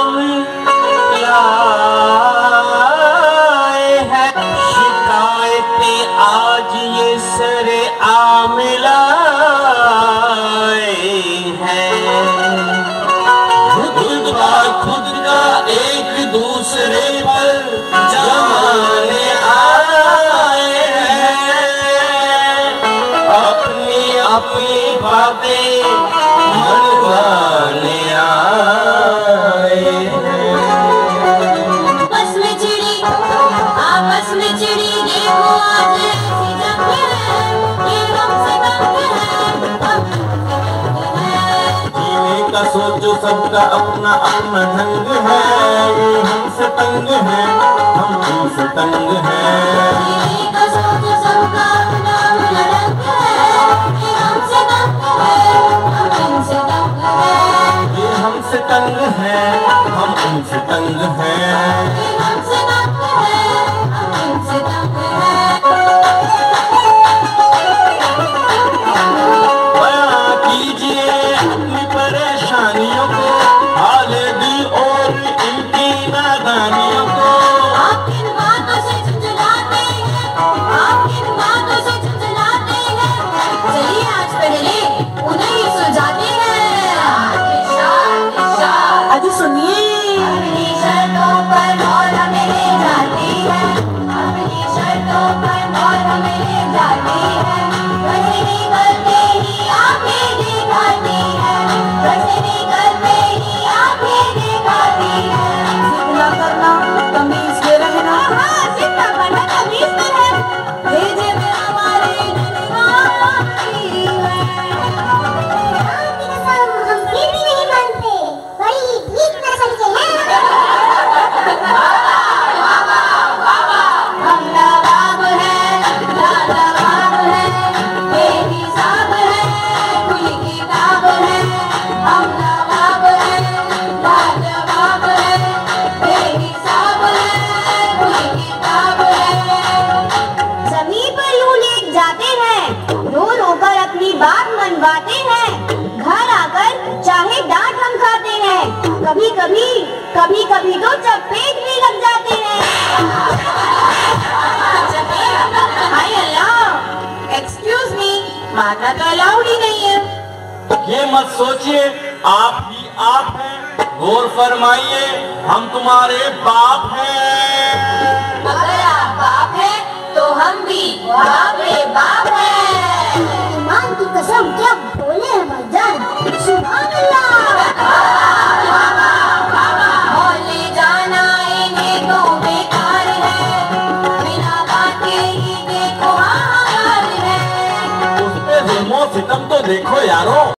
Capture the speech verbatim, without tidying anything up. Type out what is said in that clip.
नाम लाए हैं, शिकायतें आज ये सरे आम लाए हैं। खुद का खुद का एक दूसरे पर जमाने आए हैं, अपनी अपनी बातें मनवाने आए हैं। आपस में चिड़ी आपस में चिड़ी देखो आज ऐसी जंग है, ये हमसे तंग है, जीने का सोचो सबका अपना अपना ढंग है, ये हमसे तंग है हम तुमसे तंग है। जीने का सोच सबका अपना अपना ढंग है, ये हमसे तंग है हम इनसे तंग है। ये हमसे तंग है हम उनसे तंग है। ये हमसे तंग है हम इनसे तंग है। बयां कीजिए अपनी परेशानियों को, हाल दिल और इनकी नादानियों को। आप किन बातों से झुंझलाते हैं, आप किन बातों से झुंझलाते हैं, चलिए आज पहले उन्हें ही सुलझाते हैं। अजी सुनिए, अपनी शर्तों पर मौत हमें ले जाती है, अपनी शर्तों पर मौत हमें ले जाती है। बसे निकलते ही आंखें दिखाती है, बसे निकलते ही आंखें दिखाती है। जितना करना तमीज में रहना, हाँ जितना करना तमीज में रहना, भेजे में हमारे ननवाई है। हम फिर भी नहीं मानते, बड़ी ढीठ नस्ल के हैं। हम नवाब हैं, लाजवाब हैं, बेहिसाब हैं, खुली किताब हैं। हम नवाब हैं, लाजवाब हैं, बेहिसाब हैं, खुली किताब हैं। जमीन पर यूं लेट जाते हैं, रो रो कर अपनी बात मनवाते हैं। घर आकर चाहे डांट हम खाते हैं, कभी कभी कभी कभी तो चपेट भी लग जाते हैं। हाय अल्लाह, एक्सक्यूज मी, मारना तो अलाउड ही नहीं है। ये मत सोचिए आप ही आप हैं, गौर फरमाइए हम तुम्हारे बाप हैं। अगर आप बाप हैं तो हम भी बाप रे बाप हैं। ईमान की कसम क्या बोले हैं भाईजान, सुभान अल्लाह। बोले जाना इन्हें तो बेकार है, बिना बात के ही देखो हाहाकार है। उस पे जुल्मो सितम तो देखो यारो।